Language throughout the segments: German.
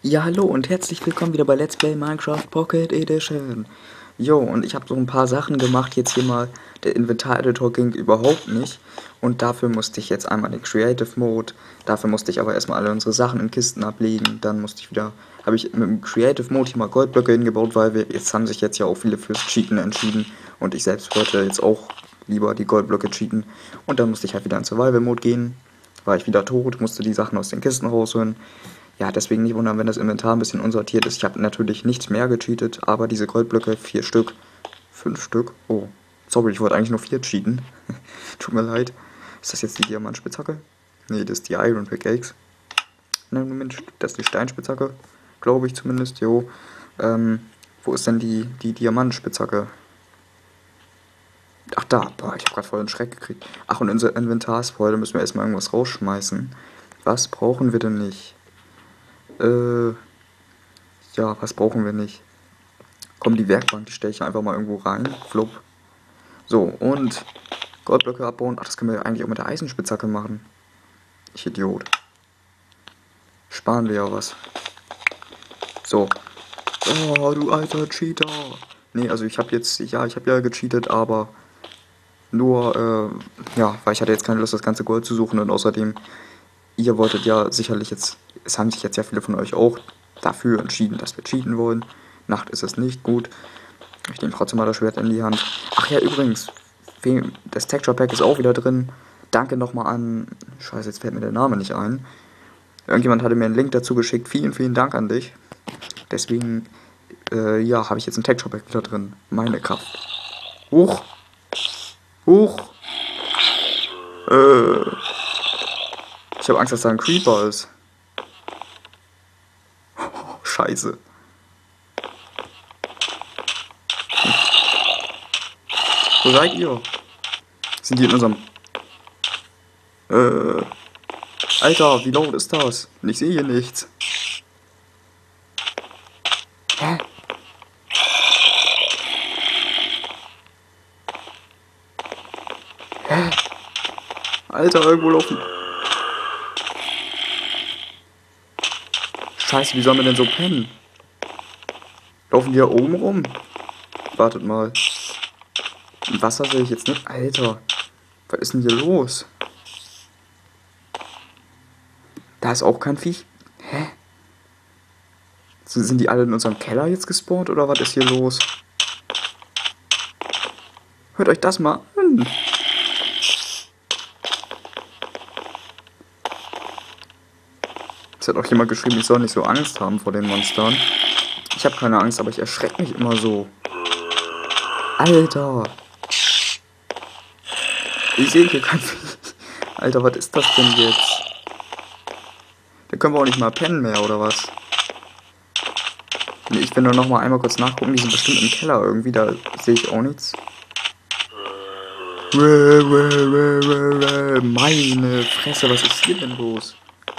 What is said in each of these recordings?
Ja, hallo und herzlich willkommen wieder bei Let's Play Minecraft Pocket Edition. Jo, und ich habe so ein paar Sachen gemacht, jetzt hier mal, der Inventar-Editor ging überhaupt nicht. Und dafür musste ich jetzt einmal den Creative Mode, dafür musste ich aber erstmal alle unsere Sachen in Kisten ablegen. Dann musste ich wieder, habe ich mit dem Creative Mode hier mal Goldblöcke hingebaut, weil jetzt haben sich jetzt ja auch viele fürs Cheaten entschieden. Und ich selbst wollte jetzt auch lieber die Goldblöcke cheaten. Und dann musste ich halt wieder in Survival Mode gehen. War ich wieder tot, musste die Sachen aus den Kisten rausholen. Ja, deswegen nicht wundern, wenn das Inventar ein bisschen unsortiert ist. Ich habe natürlich nichts mehr gecheatet, aber diese Goldblöcke, 4 Stück, 5 Stück. Oh, sorry, ich wollte eigentlich nur 4 cheaten. Tut mir leid. Ist das jetzt die Diamantspitzhacke? Nee, das ist die Iron Pickaxe. Nein, Moment, das ist die Steinspitzhacke. Glaube ich zumindest, jo. Wo ist denn die Diamantspitzhacke? Ach da, boah, ich habe gerade voll einen Schreck gekriegt. Ach, und unser Inventar ist voll, da müssen wir erstmal irgendwas rausschmeißen. Was brauchen wir denn nicht? Ja, was brauchen wir nicht? Komm, die Werkbank, die stelle ich einfach mal irgendwo rein. Flupp. So, und Goldblöcke abbauen. Ach, das können wir ja eigentlich auch mit der Eisenspitzhacke machen. Ich Idiot. Sparen wir ja was. So. Oh, du alter Cheater. Nee, also ich habe jetzt, ja, ich habe ja gecheatet, aber nur, ja, weil ich hatte jetzt keine Lust, das ganze Gold zu suchen und außerdem, ihr wolltet ja sicherlich jetzt, es haben sich jetzt ja viele von euch auch dafür entschieden, dass wir cheaten wollen. Nacht ist es nicht gut. Ich nehme trotzdem mal das Schwert in die Hand. Ach ja, übrigens, das Texture Pack ist auch wieder drin. Danke nochmal an, scheiße, jetzt fällt mir der Name nicht ein. Irgendjemand hatte mir einen Link dazu geschickt. Vielen, vielen Dank an dich. Deswegen, ja, habe ich jetzt ein Texture Pack wieder drin. Meine Kraft. Huch. Huch. Ich habe Angst, dass da ein Creeper ist. Oh, scheiße. Wo seid ihr? Sind die in unserem... Alter, wie laut ist das? Und ich sehe hier nichts. Hä? Hä? Alter, irgendwo laufen... Scheiße, wie sollen wir denn so pennen? Laufen die hier oben rum? Wartet mal. Im Wasser sehe ich jetzt nicht. Alter, was ist denn hier los? Da ist auch kein Viech. Hä? Sind die alle in unserem Keller jetzt gespawnt oder was ist hier los? Hört euch das mal an. Es hat auch jemand geschrieben, ich soll nicht so Angst haben vor den Monstern. Ich habe keine Angst, aber ich erschrecke mich immer so. Alter. Ich sehe hier kein Viech. Alter, was ist das denn jetzt? Da können wir auch nicht mal pennen mehr, oder was? Nee, ich will nur noch mal einmal kurz nachgucken. Die sind bestimmt im Keller irgendwie. Da sehe ich auch nichts. Meine Fresse, was ist hier denn los?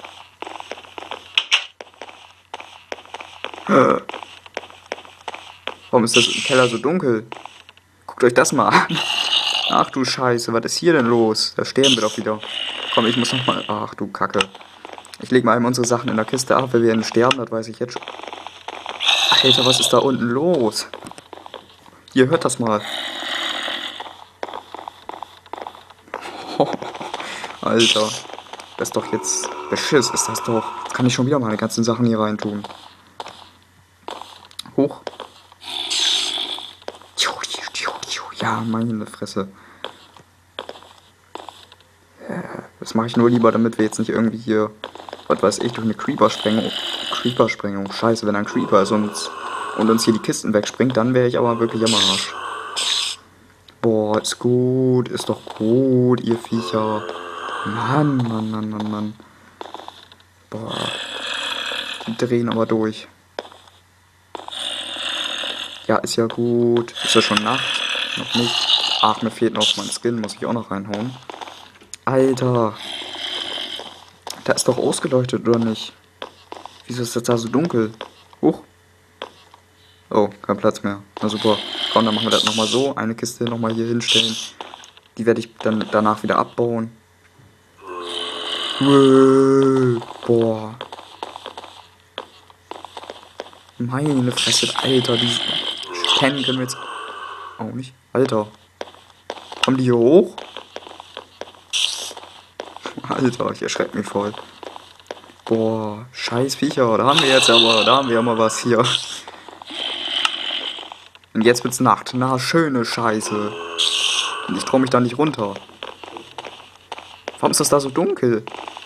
Warum ist das im Keller so dunkel? Guckt euch das mal an. Ach du Scheiße, was ist hier denn los? Da sterben wir doch wieder. Komm, ich muss noch mal... Ach du Kacke. Ich leg mal eben unsere Sachen in der Kiste ab. Wir werden sterben, das weiß ich jetzt schon. Alter, was ist da unten los? Ihr hört das mal. Alter. Das ist doch jetzt... Beschiss ist das doch. Jetzt kann ich schon wieder meine ganzen Sachen hier reintun. Hoch. Ja, meine Fresse. Das mache ich nur lieber, damit wir jetzt nicht irgendwie hier, was weiß ich, durch eine Creeper-Sprengung. Scheiße, wenn ein Creeper ist und uns hier die Kisten wegspringt, dann wäre ich aber wirklich am Arsch. Boah, ist gut, ist doch gut, ihr Viecher. Mann. Boah, die drehen aber durch. Ja, ist ja gut. Ist ja schon Nacht? Noch nicht. Ach, mir fehlt noch mein Skin, muss ich auch noch reinhauen. Alter. Da ist doch ausgeleuchtet, oder nicht? Wieso ist das da so dunkel? Huch. Oh, kein Platz mehr. Na super. Komm, dann machen wir das nochmal so. Eine Kiste nochmal hier hinstellen. Die werde ich dann danach wieder abbauen. Boah. Meine Fresse, Alter, die Pennen können wir jetzt auch nicht. Alter. Kommen die hier hoch? Alter, ich erschrecke mich voll. Boah, scheiß Viecher, da haben wir mal was hier. Und jetzt wird's Nacht. Na, schöne Scheiße. Und ich trau mich da nicht runter. Warum ist das da so dunkel?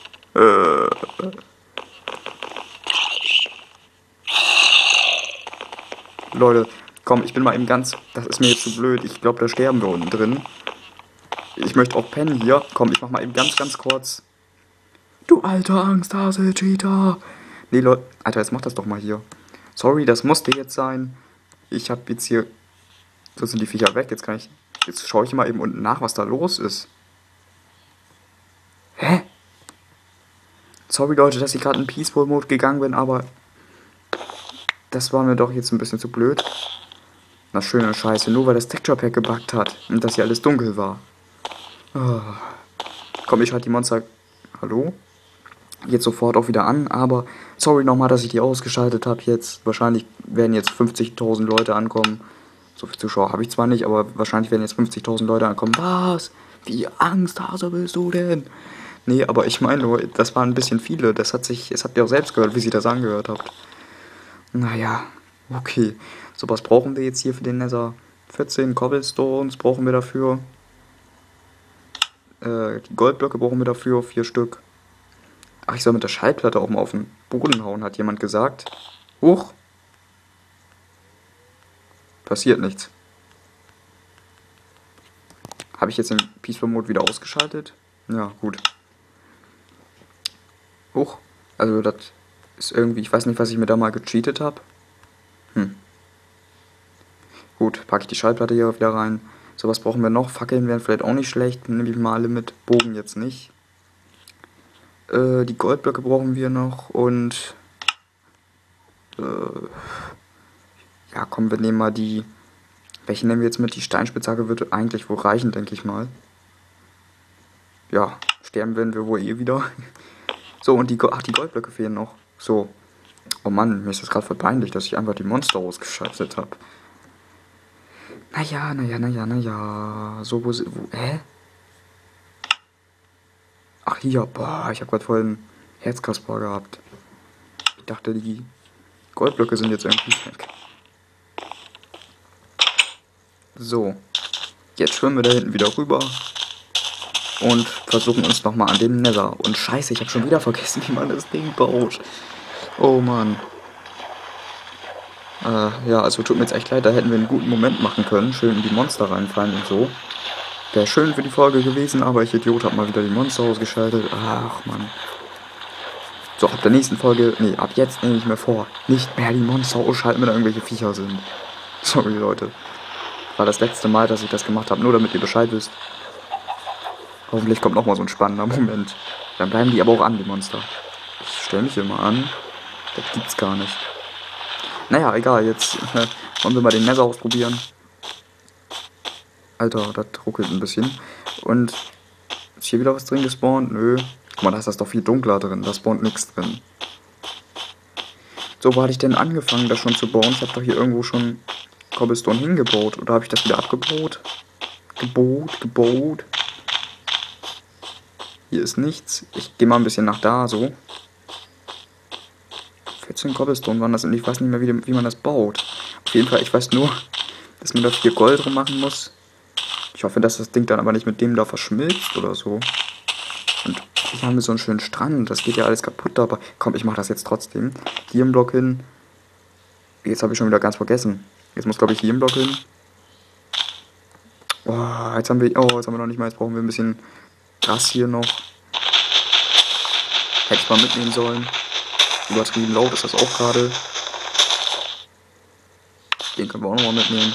Leute, komm, ich bin mal eben ganz... Das ist mir jetzt zu blöd. Ich glaube, da sterben wir unten drin. Ich möchte auch pennen hier. Komm, ich mach mal eben ganz kurz. Du alter Angsthase, Cheetah. Nee, Leute. Alter, jetzt mach das doch mal hier. Sorry, das musste jetzt sein. Ich hab jetzt hier... So sind die Viecher weg. Jetzt kann ich... Jetzt schaue ich mal eben unten nach, was da los ist. Hä? Sorry, Leute, dass ich gerade in Peaceful Mode gegangen bin, aber... Das war mir doch jetzt ein bisschen zu blöd. Na, schöne Scheiße. Nur weil das Texture Pack gebuggt hat. Und dass hier alles dunkel war. Oh. Komm, ich schalte die Monster... Hallo? Jetzt sofort auch wieder an, aber sorry nochmal, dass ich die ausgeschaltet habe jetzt. Wahrscheinlich werden jetzt 50.000 Leute ankommen. So viele Zuschauer habe ich zwar nicht, aber wahrscheinlich werden jetzt 50.000 Leute ankommen. Was? Wie Angsthase bist du denn? Nee, aber ich meine nur, das waren ein bisschen viele. Das habt ihr auch selbst gehört, wie ihr das angehört habt. Naja, okay. So, was brauchen wir jetzt hier für den Nether? 14 Cobblestones brauchen wir dafür. Die Goldblöcke brauchen wir dafür, 4 Stück. Ach, ich soll mit der Schallplatte auch mal auf den Boden hauen, hat jemand gesagt. Huch. Passiert nichts. Habe ich jetzt den Peaceful Mode wieder ausgeschaltet? Ja, gut. Huch. Also das ist irgendwie, ich weiß nicht, was ich mir da mal gecheatet habe. Gut, packe ich die Schallplatte hier wieder rein. So, was brauchen wir noch? Fackeln wären vielleicht auch nicht schlecht. Nehme ich mal alle mit. Bogen jetzt nicht. Die Goldblöcke brauchen wir noch und ja, komm, wir nehmen mal die. Welche nehmen wir jetzt mit? Die Steinspitzhacke wird eigentlich wohl reichen, denke ich mal. Ja, sterben werden wir wohl eh wieder. So, und die Goldblöcke fehlen noch. So. Oh Mann, mir ist das gerade voll peinlich, dass ich einfach die Monster ausgeschaltet habe. Naja. So, wo... Hä? Ach, hier. Boah, ich habe gerade voll einen Herzkasper gehabt. Ich dachte, die Goldblöcke sind jetzt irgendwie weg. So. Jetzt schwimmen wir da hinten wieder rüber. Und versuchen uns nochmal an dem Nether. Und scheiße, ich habe schon wieder vergessen, wie man das Ding baut. Oh Mann. Ja, also tut mir jetzt echt leid, da hätten wir einen guten Moment machen können. Schön in die Monster reinfallen und so. Wäre schön für die Folge gewesen, aber ich Idiot habe mal wieder die Monster ausgeschaltet. Ach Mann. So, ab der nächsten Folge, nee, ab jetzt nehme ich mir vor, nicht mehr die Monster ausschalten, wenn da irgendwelche Viecher sind. Sorry, Leute. War das letzte Mal, dass ich das gemacht habe, nur damit ihr Bescheid wisst. Hoffentlich kommt nochmal so ein spannender Moment. Dann bleiben die aber auch an, die Monster. Ich stelle mich immer an. Das gibt's gar nicht. Naja, egal, jetzt wollen wir mal den Nether ausprobieren. Alter, das ruckelt ein bisschen. Und ist hier wieder was drin gespawnt? Nö. Guck mal, da ist das doch viel dunkler drin. Da spawnt nichts drin. So, wo hatte ich denn angefangen, das schon zu bauen? Ich habe doch hier irgendwo schon Cobblestone hingebaut. Oder habe ich das wieder abgebaut? Gebaut. Hier ist nichts. Ich gehe mal ein bisschen nach da, so. 14 Cobblestone waren das und ich weiß nicht mehr, wie man das baut. Auf jeden Fall, ich weiß nur, dass man da 4 Gold drin machen muss. Ich hoffe, dass das Ding dann aber nicht mit dem da verschmilzt oder so. Und hier haben wir so einen schönen Strand. Das geht ja alles kaputt, aber komm, ich mache das jetzt trotzdem. Hier im Block hin. Jetzt habe ich schon wieder ganz vergessen. Jetzt muss, glaube ich, hier im Block hin. Oh, jetzt haben wir noch nicht mal. Jetzt brauchen wir ein bisschen Gras hier noch. Hätte ich mal mitnehmen sollen. Übertrieben laut ist das auch gerade. Den können wir auch nochmal mitnehmen.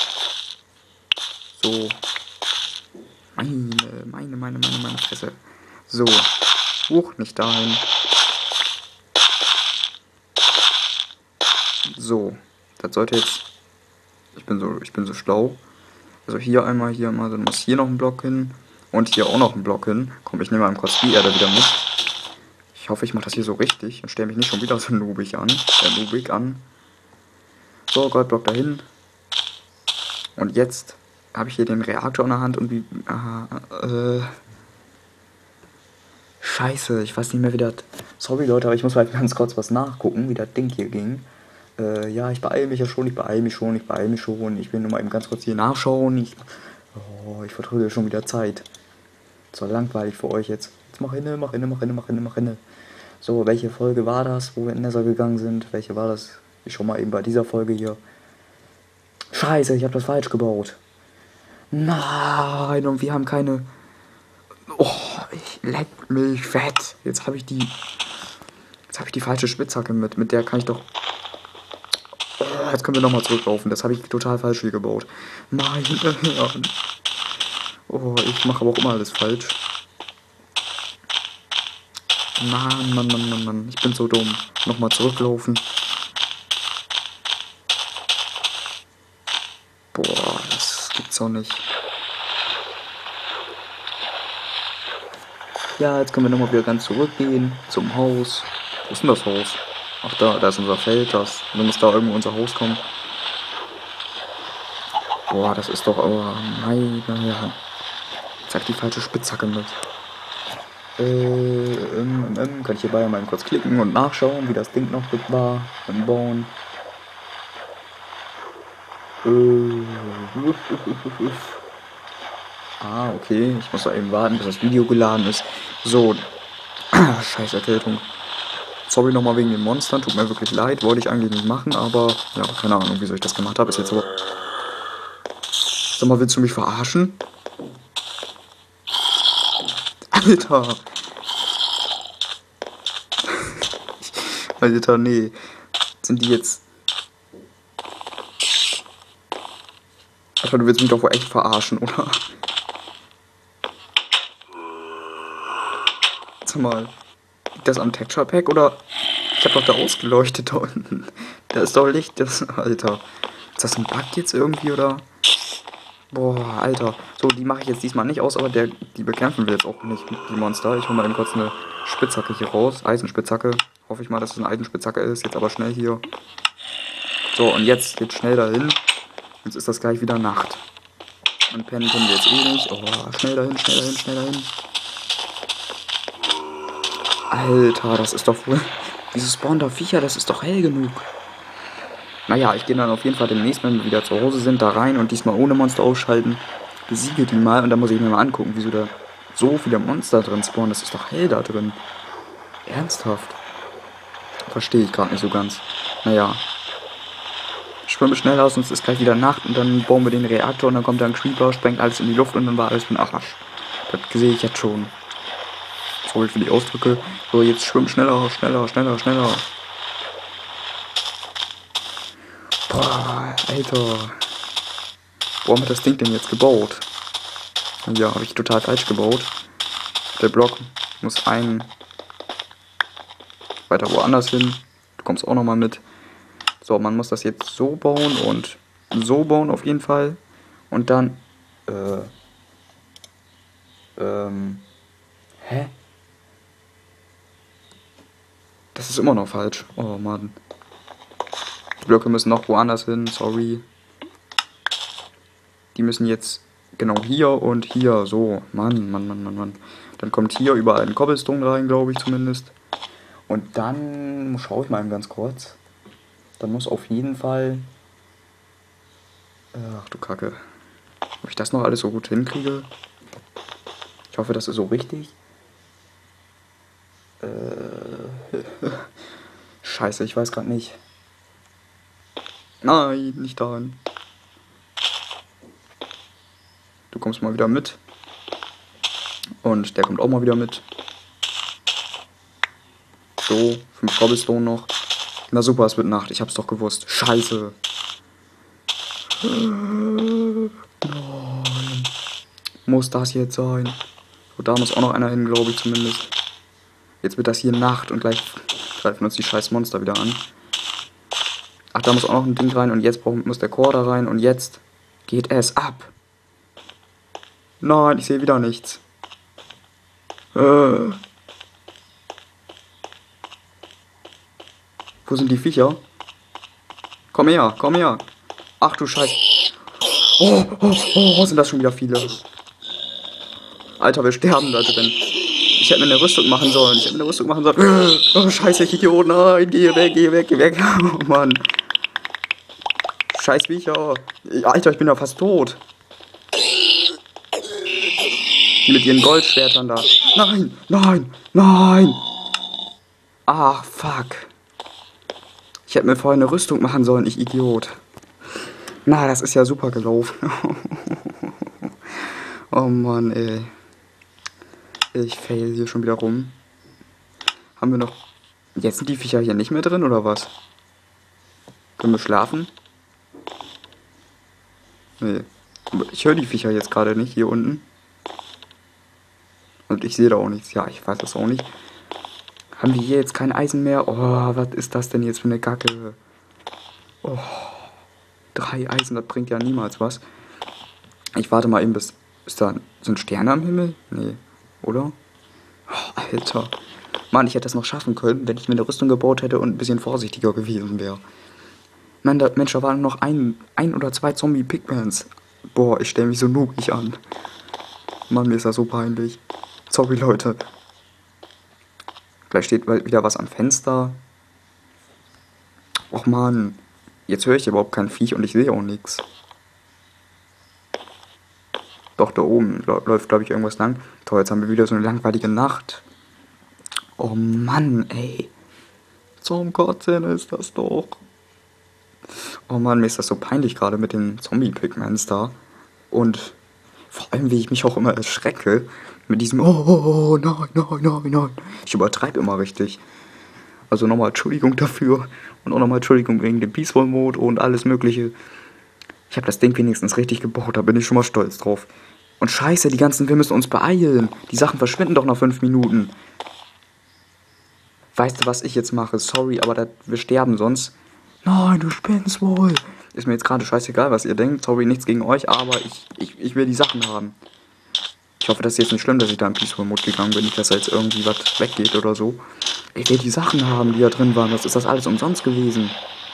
So. Meine Fresse. So. Huch, nicht dahin. So. Das sollte jetzt... Ich bin so schlau. Also hier einmal, dann muss hier noch ein Block hin. Und hier auch noch ein Block hin. Komm, ich nehme mal kurz die Erde wieder mit. Ich hoffe, ich mache das hier so richtig und stelle mich nicht schon wieder so noobig an. So, Goldblock dahin. Und jetzt habe ich hier den Reaktor in der Hand und wie... Scheiße, ich weiß nicht mehr, wie das... Sorry, Leute, aber ich muss mal ganz kurz was nachgucken, wie das Ding hier ging. Ja, ich beeile mich ja schon, ich beeile mich schon. Ich will nur mal eben ganz kurz hier nachschauen. Ich vertrödel schon wieder Zeit. So langweilig für euch jetzt. Jetzt mach inne. So, welche Folge war das, wo wir in Nether gegangen sind? Welche war das? Ich schau mal eben bei dieser Folge hier. Scheiße, ich habe das falsch gebaut. Nein, und wir haben keine... Oh, ich leck mich fett. Jetzt habe ich die falsche Spitzhacke mit. Mit der kann ich doch... Oh, jetzt können wir nochmal zurücklaufen. Das habe ich total falsch hier gebaut. Nein. Oh, ich mache aber auch immer alles falsch. Mann. Ich bin so dumm. Nochmal zurücklaufen. Boah, das gibt's doch nicht. Ja, jetzt können wir nochmal wieder ganz zurückgehen zum Haus. Wo ist denn das Haus? Ach, da ist unser Feld. Du musst da irgendwo unser Haus kommen. Boah, das ist doch... Oh, nein. Jetzt hab ich die falsche Spitzhacke mit. Kann ich hierbei mal kurz klicken und nachschauen, wie das Ding noch war beim Bauen. Okay. Ich muss da eben warten, bis das Video geladen ist. So. Scheiß Erkältung. Sorry nochmal wegen den Monstern. Tut mir wirklich leid. Wollte ich eigentlich nicht machen, aber... Ja, keine Ahnung, wieso ich das gemacht habe. Ist jetzt aber... Sag mal, willst du mich verarschen? Alter. Alter, nee. Sind die jetzt... Alter, du willst mich doch wohl echt verarschen, oder? Sag mal, liegt das am Texture Pack oder... Ich hab doch da ausgeleuchtet da unten. Da ist doch Licht, Alter. Ist das ein Bug jetzt irgendwie, oder? Boah, Alter. So, die mache ich jetzt diesmal nicht aus, aber die bekämpfen wir jetzt auch nicht, die Monster. Ich hole mal eben kurz eine Spitzhacke hier raus. Eisenspitzhacke. Hoffe ich mal, dass es eine Eisenspitzhacke ist. Jetzt aber schnell hier. So, und jetzt schnell dahin. Jetzt ist das gleich wieder Nacht. Und pennen können wir jetzt eh nicht. Oh, schnell dahin. Alter, das ist doch wohl... Diese Spawn der Viecher, das ist doch hell genug. Naja, ich gehe dann auf jeden Fall demnächst, wenn wir wieder zu Hause sind, da rein und diesmal ohne Monster ausschalten. Besiege die mal und dann muss ich mir mal angucken, wieso da so viele Monster drin spawnen. Das ist doch hell da drin. Ernsthaft. Verstehe ich gerade nicht so ganz. Naja. Schwimme schnell aus, sonst ist gleich wieder Nacht und dann bauen wir den Reaktor und dann kommt da ein Creeper, sprengt alles in die Luft und dann war alles für den Arsch. Das sehe ich jetzt schon. Sorry für die Ausdrücke. So, jetzt schwimm schneller. Boah, Alter. Warum hat das Ding denn jetzt gebaut? Ja, habe ich total falsch gebaut. Der Block muss weiter woanders hin. Du kommst auch nochmal mit. So, man muss das jetzt so bauen und so bauen auf jeden Fall. Und dann... Hä? Das ist immer noch falsch. Oh Mann. Die Blöcke müssen noch woanders hin, sorry. Die müssen jetzt genau hier und hier. So, Mann. Dann kommt hier überall ein Cobblestone rein, glaube ich zumindest. Und dann schaue ich mal ganz kurz. Dann muss auf jeden Fall... Ach du Kacke. Ob ich das noch alles so gut hinkriege? Ich hoffe, das ist so richtig. Scheiße, ich weiß gerade nicht. Nein, nicht dahin. Du kommst mal wieder mit. Und der kommt auch mal wieder mit. So, 5 Cobblestone noch. Na super, es wird Nacht. Ich hab's doch gewusst. Scheiße. Nein. Muss das jetzt sein? So, da muss auch noch einer hin, glaube ich zumindest. Jetzt wird das hier Nacht und gleich greifen uns die scheiß Monster wieder an. Ach, da muss auch noch ein Ding rein und jetzt muss der Core da rein und jetzt geht es ab. Nein, ich sehe wieder nichts. Wo sind die Viecher? Komm her, komm her. Ach du Scheiße. Oh, sind das schon wieder viele. Alter, wir sterben da drin. Ich hätte mir eine Rüstung machen sollen. Oh, scheiße, ich Idiot. Nein, geh weg. Oh, Mann. Scheiß Viecher. Alter, ich bin ja fast tot. Die mit ihren Goldschwertern da. Nein. Ach, fuck. Ich hätte mir vorher eine Rüstung machen sollen, ich Idiot. Na, das ist ja super gelaufen. Oh Mann, ey. Ich fail hier schon wieder rum. Haben wir noch... Jetzt sind die Viecher hier nicht mehr drin, oder was? Können wir schlafen? Nee. Ich höre die Viecher jetzt gerade nicht, hier unten. Und ich sehe da auch nichts. Ja, ich weiß das auch nicht. Haben wir hier jetzt kein Eisen mehr? Oh, was ist das denn jetzt für eine Kacke? Oh, 3 Eisen, das bringt ja niemals was. Ich warte mal eben, bis... Ist da... Sind Sterne am Himmel? Nee. Oder? Oh, Alter. Mann, ich hätte das noch schaffen können, wenn ich mir eine Rüstung gebaut hätte und ein bisschen vorsichtiger gewesen wäre. Mensch, da waren noch ein oder 2 Zombie-Pigmans. Boah, ich stelle mich so noobig an. Mann, mir ist das so peinlich. Sorry, Leute. Gleich steht wieder was am Fenster. Och Mann. Jetzt höre ich überhaupt kein Viech und ich sehe auch nichts. Doch, da oben läuft, glaube ich, irgendwas lang. Toll, jetzt haben wir wieder so eine langweilige Nacht. Oh Mann, ey. Zum Kotzen ist das doch. Oh Mann, mir ist das so peinlich gerade mit den Zombie-Pigments da. Und vor allem, wie ich mich auch immer erschrecke. Mit diesem nein. Ich übertreibe immer richtig. Also nochmal Entschuldigung dafür. Und auch nochmal Entschuldigung wegen dem Peaceful Mode und alles mögliche. Ich habe das Ding wenigstens richtig gebaut, da bin ich schon mal stolz drauf. Und scheiße, wir müssen uns beeilen. Die Sachen verschwinden doch nach 5 Minuten. Weißt du, was ich jetzt mache? Sorry, aber wir sterben sonst. Nein, du spinnst wohl. Ist mir jetzt gerade scheißegal, was ihr denkt. Sorry, nichts gegen euch, aber ich will die Sachen haben. Ich hoffe, das ist jetzt nicht schlimm, dass ich da in Peaceful Mode gegangen bin. Nicht, dass da jetzt irgendwie was weggeht oder so. Ich will die Sachen haben, die da drin waren. Was ist das alles umsonst gewesen?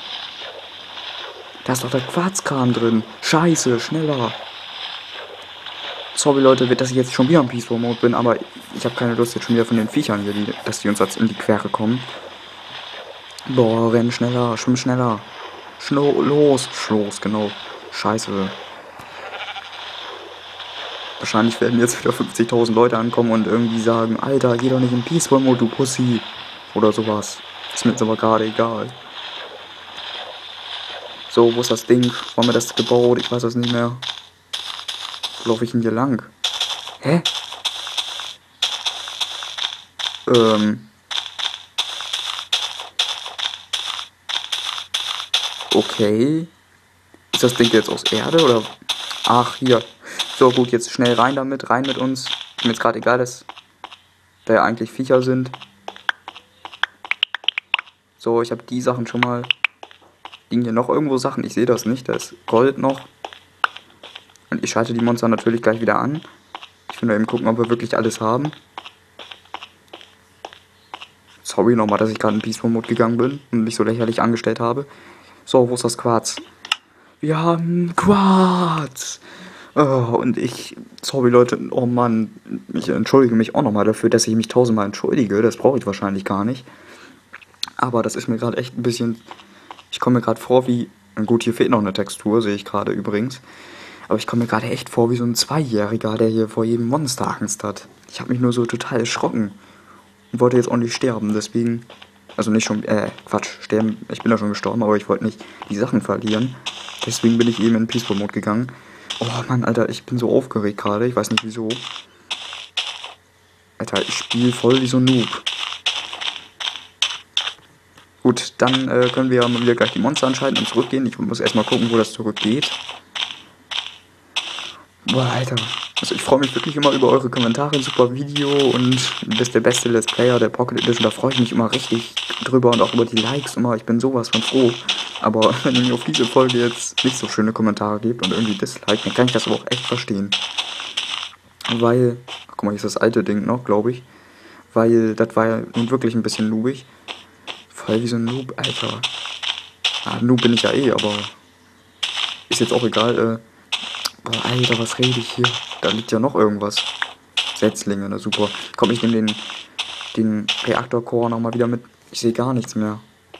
Da ist doch der Quarzkram drin. Scheiße, schneller. Sorry Leute, dass ich jetzt schon wieder im Peaceful Mode bin, aber ich habe keine Lust jetzt schon wieder von den Viechern hier, dass die uns jetzt in die Quere kommen. Boah, renn schneller, schwimm schneller. Los, genau. Scheiße. Wahrscheinlich werden jetzt wieder 50.000 Leute ankommen und irgendwie sagen, Alter, geh doch nicht in Peaceful Mode, du Pussy. Oder sowas. Ist mir jetzt aber gerade egal. So, wo ist das Ding? Wo haben wir das gebaut? Ich weiß das nicht mehr. Wo laufe ich denn hier lang? Hä? Okay. Ist das Ding jetzt aus Erde oder? Ach, hier. So, gut, jetzt schnell rein damit, rein mit uns. Ist mir jetzt gerade egal, dass da ja eigentlich Viecher sind. So, ich habe die Sachen schon mal. Liegen hier noch irgendwo Sachen? Ich sehe das nicht. Da ist Gold noch. Und ich schalte die Monster natürlich gleich wieder an. Ich will nur eben gucken, ob wir wirklich alles haben. Sorry nochmal, dass ich gerade in Peaceful Mode gegangen bin und mich so lächerlich angestellt habe. So, wo ist das Quarz? Wir haben Quarz! Oh, und sorry Leute, oh Mann, ich entschuldige mich auch nochmal dafür, dass ich mich 1000-mal entschuldige. Das brauche ich wahrscheinlich gar nicht. Aber das ist mir gerade echt ein bisschen... Ich komme mir gerade vor wie... Gut, hier fehlt noch eine Textur, sehe ich gerade übrigens. Aber ich komme mir gerade echt vor wie so ein Zweijähriger, der hier vor jedem Monster Angst hat. Ich habe mich nur so total erschrocken. Und wollte jetzt auch nicht sterben, deswegen... Also nicht schon... Quatsch, sterben. Ich bin ja schon gestorben, aber ich wollte nicht die Sachen verlieren. Deswegen bin ich eben in Peaceful Mode gegangen. Oh Mann, Alter, ich bin so aufgeregt gerade. Ich weiß nicht wieso. Alter, ich spiele voll wie so ein Noob. Gut, dann können wir mal wieder gleich die Monster anschalten und zurückgehen. Ich muss erstmal gucken, wo das zurückgeht. Boah, Alter. Also ich freue mich wirklich immer über eure Kommentare, super Video und du bist der beste Let's Player der Pocket Edition. Da freue ich mich immer richtig drüber und auch über die Likes immer. Ich bin sowas von froh. Aber wenn ihr mir auf diese Folge jetzt nicht so schöne Kommentare gebt und irgendwie Dislike, dann kann ich das aber auch echt verstehen. Weil, guck mal, hier ist das alte Ding noch, glaube ich. Weil das war ja nun wirklich ein bisschen noobig. Voll wie so ein Noob, Alter. Noob bin ich ja eh, aber ist jetzt auch egal. Boah, Alter, was rede ich hier? Da liegt ja noch irgendwas. Setzlinge, na super. Komm, ich nehme den Reaktorcore nochmal wieder mit. Ich sehe gar nichts mehr.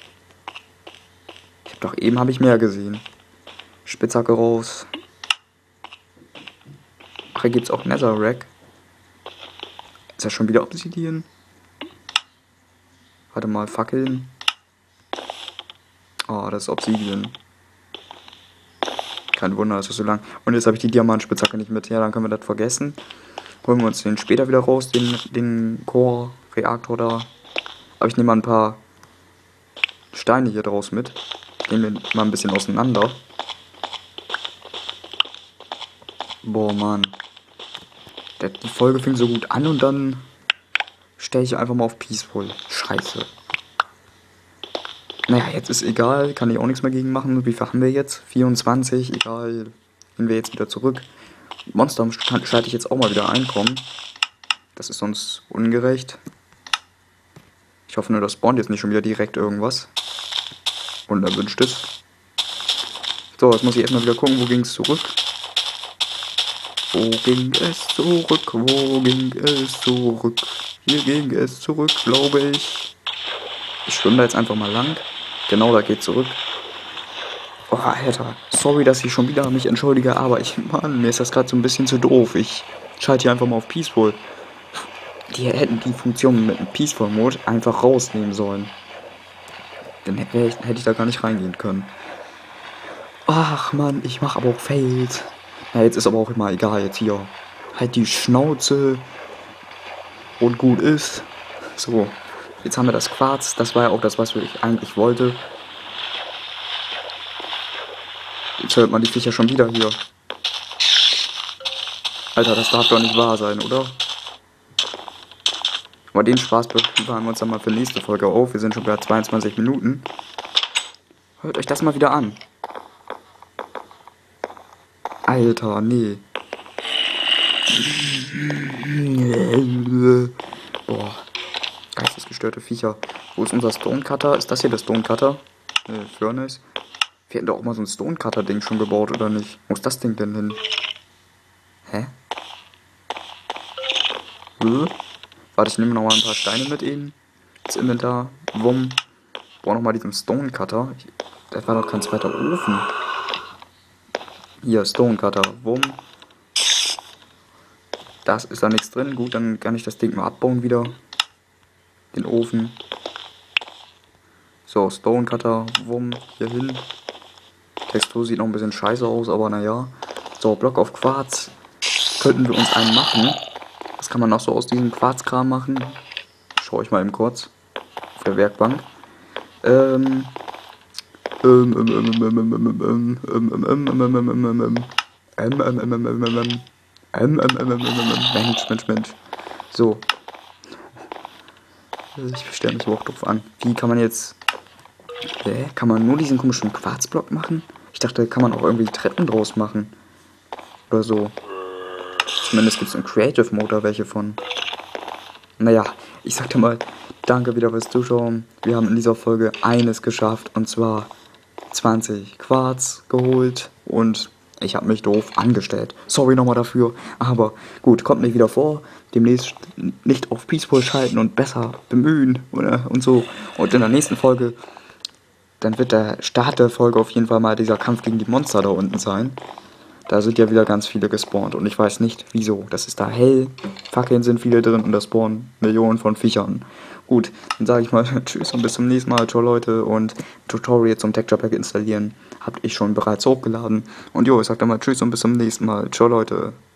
Eben habe ich mehr gesehen. Spitzhacke raus. Ach, hier gibt es auch Netherrack. Ist das schon wieder Obsidian? Warte mal, Fackeln. Oh, das ist Obsidian. Kein Wunder, dass das so lang. Und jetzt habe ich die Diamantspitzhacke nicht mit. Ja, dann können wir das vergessen. Holen wir uns den später wieder raus, den Core-Reaktor da. Aber ich nehme mal ein paar Steine hier draus mit. Gehen wir mal ein bisschen auseinander. Boah, Mann. Die Folge fing so gut an und dann stelle ich einfach mal auf Peaceful. Scheiße. Naja, jetzt ist egal. Kann ich auch nichts mehr gegen machen. Wie viel haben wir jetzt? 24. Egal. Gehen wir jetzt wieder zurück. Monster schalte ich jetzt auch mal wieder einkommen. Das ist sonst ungerecht. Ich hoffe nur, das spawnt jetzt nicht schon wieder direkt irgendwas. Unerwünschtes. So, jetzt muss ich erstmal wieder gucken, wo ging es zurück. Wo ging es zurück? Wo ging es zurück? Hier ging es zurück, glaube ich. Ich schwimme da jetzt einfach mal lang. Genau, da geht zurück. Oh, Alter. Sorry, dass ich schon wieder mich entschuldige, aber Mann, mir ist das gerade so ein bisschen zu doof. Ich schalte hier einfach mal auf Peaceful. Die hätten die Funktion mit dem Peaceful-Mode einfach rausnehmen sollen. Dann hätte ich da gar nicht reingehen können. Ach, Mann, ich mache aber auch Fails. Ja, jetzt ist aber auch immer egal, jetzt hier. Halt die Schnauze. Und gut ist. So, jetzt haben wir das Quarz. Das war ja auch das, was ich eigentlich wollte. Jetzt hört man die Viecher schon wieder hier. Alter, das darf doch nicht wahr sein, oder? Aber den Spaß bewahren wir uns dann mal für nächste Folge auf. Wir sind schon bei 22 Minuten. Hört euch das mal wieder an. Alter, nee. Boah. Geistesgestörte Viecher. Wo ist unser Stonecutter? Ist das hier der Stonecutter? Furnace. Wir hätten doch auch mal so ein Stonecutter-Ding schon gebaut, oder nicht? Wo ist das Ding denn hin? Hä? Warte, ich nehme noch mal ein paar Steine mit eben. Das Inventar. Wumm. Brauche noch mal diesen Stonecutter. Das war doch kein zweiter Ofen. Hier, Stonecutter. Wumm. Das ist da nichts drin. Gut, dann kann ich das Ding mal abbauen wieder. Den Ofen. So, Stonecutter. Wumm. Hier hin. Textur sieht noch ein bisschen scheiße aus, aber naja. So, Block auf Quarz. Könnten wir uns einen machen. Was kann man noch so aus diesem Quarzkram machen? Schau ich mal eben kurz. Auf der Werkbank. Mensch. So. Ich stelle mich überhaupt drauf an. Wie kann man jetzt... kann man nur diesen komischen Quarzblock machen? Ich dachte, kann man auch irgendwie Treppen draus machen. Oder so. Zumindest gibt es im Creative Mode welche von. Naja, ich sagte mal, danke wieder fürs Zuschauen. Wir haben in dieser Folge eines geschafft. Und zwar 20 Quarz geholt. Und ich habe mich doof angestellt. Sorry nochmal dafür. Aber gut, kommt nicht wieder vor. Demnächst nicht auf Peaceful schalten und besser bemühen. Und so. Und in der nächsten Folge, dann wird der Start der Folge auf jeden Fall mal dieser Kampf gegen die Monster da unten sein. Da sind ja wieder ganz viele gespawnt und ich weiß nicht wieso. Das ist da hell, Fackeln sind viele drin und da spawnen Millionen von Viechern. Gut, dann sage ich mal tschüss und bis zum nächsten Mal. Ciao Leute, und Tutorial zum Texture Pack installieren habe ich schon bereits hochgeladen. Und jo, ich sag dann mal tschüss und bis zum nächsten Mal. Ciao Leute.